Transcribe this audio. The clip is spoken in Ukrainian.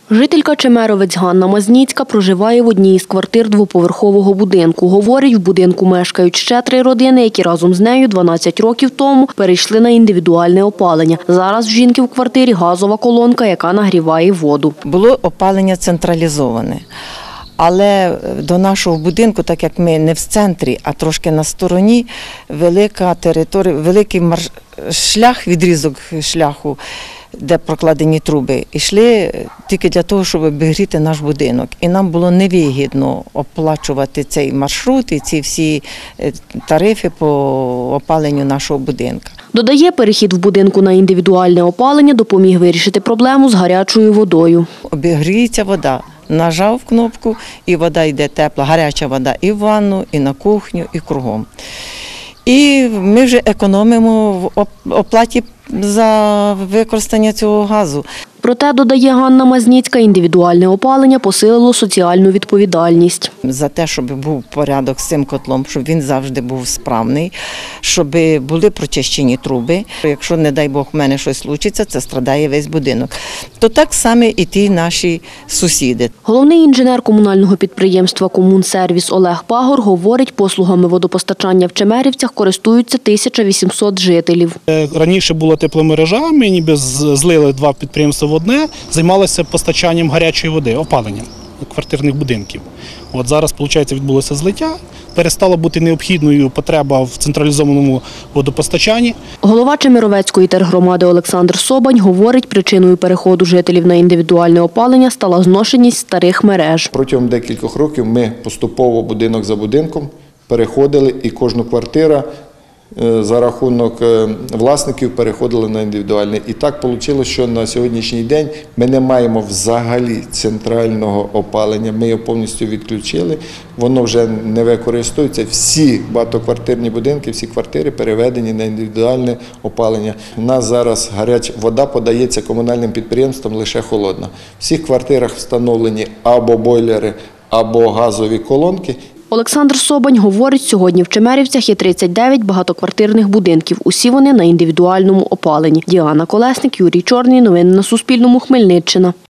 Жителька Чемеровець Ганна Мазніцька проживає в одній із квартир двоповерхового будинку. Говорить, в будинку мешкають ще 3 родини, які разом з нею 12 років тому перейшли на індивідуальне опалення. Зараз в жінки в квартирі газова колонка, яка нагріває воду. Було опалення централізоване. Але до нашого будинку, так як ми не в центрі, а трошки на стороні, велика територія, великий шлях, відрізок шляху, де прокладені труби, йшли тільки для того, щоб обігріти наш будинок. І нам було невигідно оплачувати цей маршрут і ці всі тарифи по опаленню нашого будинку. Додає, перехід в будинку на індивідуальне опалення допоміг вирішити проблему з гарячою водою. Обігріється вода. Нажав кнопку, і вода йде тепла, гаряча вода і в ванну, і на кухню, і кругом. І ми вже економимо в оплаті за використання цього газу. Проте, додає Ганна Мазніцька, індивідуальне опалення посилило соціальну відповідальність. За те, щоб був порядок з цим котлом, щоб він завжди був справний, щоб були прочищені труби. Якщо, не дай Бог, в мене щось случиться, це страдає весь будинок. То так само і ті наші сусіди. Головний інженер комунального підприємства «Комунсервіс» Олег Пагор говорить, послугами водопостачання в Чемерівцях користуються 1800 жителів. Раніше була тепломережа, ми ніби злили 2 підприємства в одне, займалися постачанням гарячої води, опаленням квартирних будинків. От зараз, виходить, відбулося злиття, перестала бути необхідною потреба в централізованому водопостачанні. Голова Чемеровецької тергромади Олександр Собань говорить, причиною переходу жителів на індивідуальне опалення стала зношеність старих мереж. Протягом декількох років ми поступово будинок за будинком переходили, і кожна квартира за рахунок власників переходили на індивідуальне. І так вийшло, що на сьогоднішній день ми не маємо взагалі центрального опалення. Ми його повністю відключили, воно вже не використовується. Всі багатоквартирні будинки, всі квартири переведені на індивідуальне опалення. У нас зараз гаряча вода подається комунальним підприємствам лише холодна. В всіх квартирах встановлені або бойлери, або газові колонки. Олександр Собань говорить, сьогодні в Чемерівцях є 39 багатоквартирних будинків. Усі вони на індивідуальному опаленні. Діана Колесник, Юрій Чорний. Новини на Суспільному. Хмельниччина.